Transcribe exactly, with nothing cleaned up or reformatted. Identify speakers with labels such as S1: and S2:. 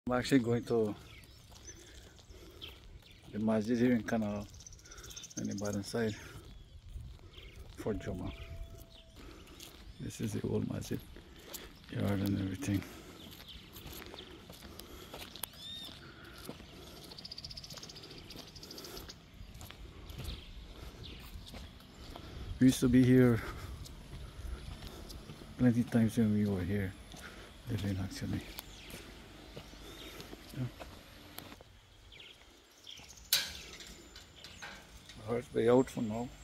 S1: I'm actually going to the Masjid here in Canal and the Bottomside for Juma. This is the old Masjid, yard and everything. We used to be here plenty times when we were here living actually. Yeah. Hard way out for now.